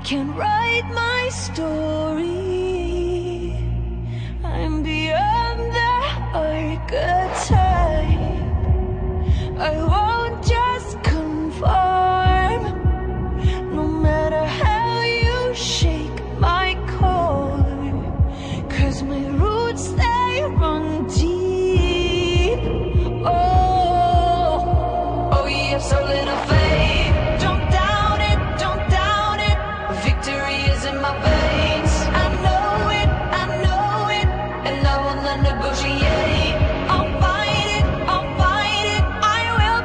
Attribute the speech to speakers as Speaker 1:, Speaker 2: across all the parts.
Speaker 1: can write my story. I'm beyond the archetype. I won't just conform, no matter how you shake my core, 'cause my roots, they run deep. Oh, you have so little faith. Don't doubt it, don't doubt it. Victory is in my veins. I know it, and I will not negotiate. I'll fight it, I will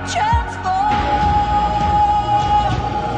Speaker 1: transform.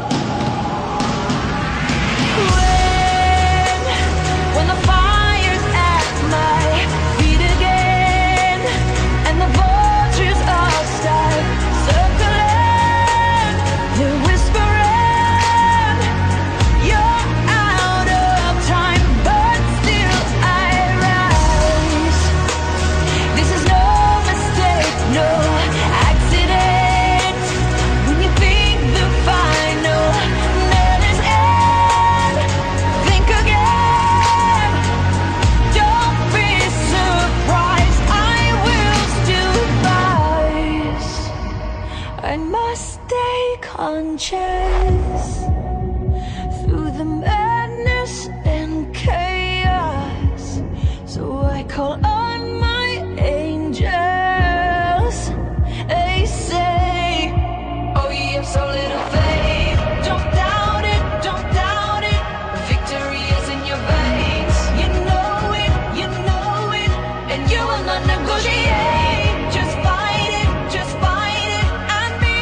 Speaker 1: When the fire's at my feet again, and the vultures all start circling, they're whispering, you're out of time, but still I rise. This is no mistake, no accident. When you think the final nail is in, think again. Don't be surprised, I will still rise. I must stay conscious through the madness and chaos. So I call on my angels. They say, oh, you have so little faith. Don't doubt it, don't doubt it. Victory is in your veins. You know it, and you will not negotiate. Just fight it, and be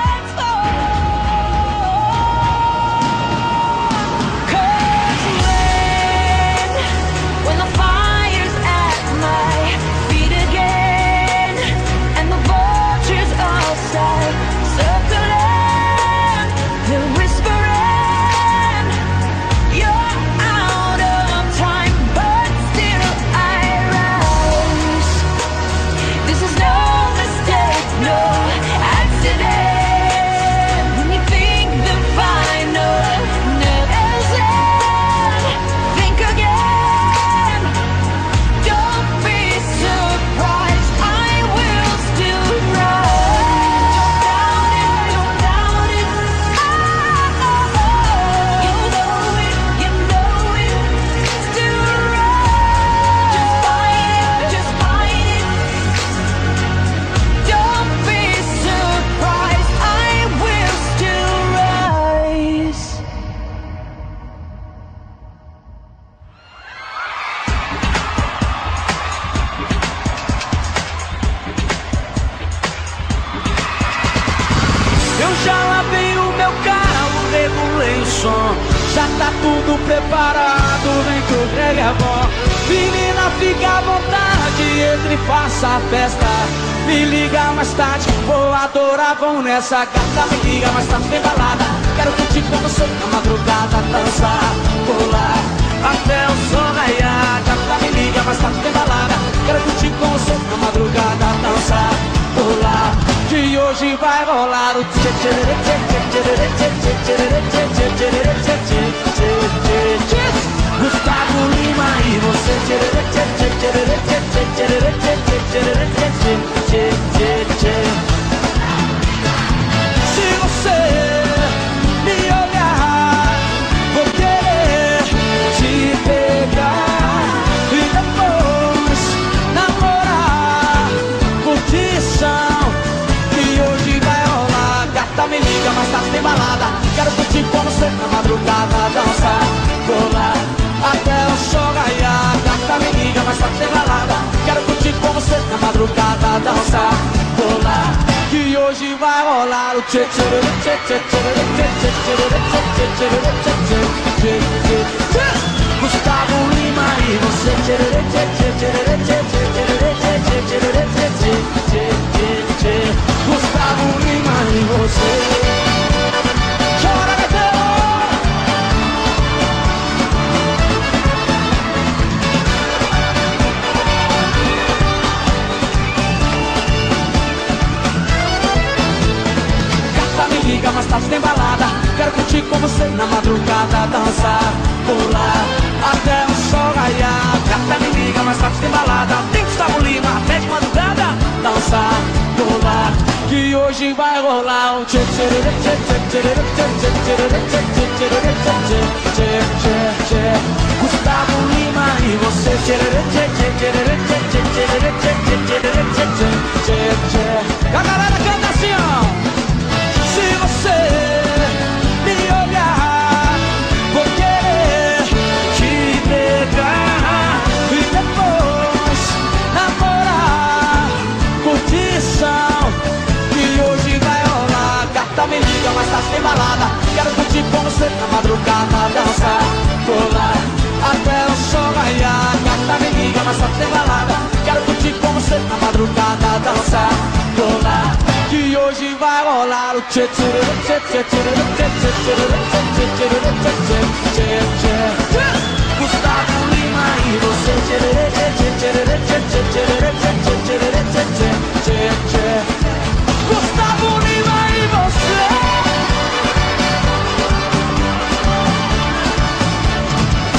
Speaker 1: transformed. 'Cause when the fire's at my feet again, and the vultures all start circling, they're whispering, you're out of time, but still I rise. This is no mistake, no accident. When you think the final nail is in, think again. Don't be surprised, I will still rise. Don't doubt it, you know it, still rise. Just fight it, don't be surprised, I will still rise.
Speaker 2: Eu já lavei o meu carro, regulei o som. Já tá tudo preparado, vem que o Greg é bom. Menina, fica à vontade, entre e faça a festa. Me liga mais tarde, vou adorar, vão nessa gata. Me liga mais tarde, tem balada. Quero curtir com você na madrugada, dançar, pular até o sol raiar. Gata, me liga mais tarde, tem balada. Quero curtir com você na madrugada, dançar, pular. Que hoje vai rolar o tchê tchê tchê tchê tchê tchê tchê tchê tchê tchê tchê. Gustavo Lima e você tchê tchê tchê tchê tchê tchê tchê tchê tchê. Se você me olhar, vou querer te pegar e depois namorar. Curtição que hoje vai rolar. Gata, me liga, mas tá sem balada. Quero curtir com você na madrugada, dançar, rolar até o sol raiar. Gata, me liga, mas tá sem balada. Quero curtir com você na madrugada, dançar, rolar. Que hoje vai rolar o tchê tchê tchê tchê tchê tchê tchê tchê tchê tchê. Gustavo Lima e você tchê tchê tchê tchê tchê tchê tchê tchê. Gustavo Lima e você. Chora, Betão! Gata, me liga, mas tá sem balada. Quero curtir com você na madrugada, dançar, pular até o sol raiar. Gata, me liga, mais tarde tem balada. Tem Gustavo Lima até de madrugada, dançar, pular, que hoje vai rolar um tchê tchê tchê tchê tchê tchê tchê tchê tchê tchê tchê. Gustavo Lima e você tchê tchê tchê tchê tchê tchê tchê tchê tchê. A galera canta assim, ó. Se você me olhar, vou querer te pegar e depois namorar. Curtição que hoje vai rolar. Gata, me liga, mais tarde tem balada. Quero curtir com você na madrugada, dançar, pular até o sol raiar. Gata, me liga, mais tarde tem balada. Quero curtir com você na madrugada, dançar, pular, que hoje vai rolar o tchê tchê tchê tchê tchê tchê tchê tchê tchê. Gustavo Lima e você tchê tchê tchê tchê tchê tchê tchê tchê. Gustavo Lima e você.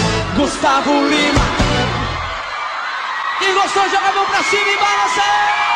Speaker 2: Gustavo Lima. Quem gostou, joga a mão pra cima e balança.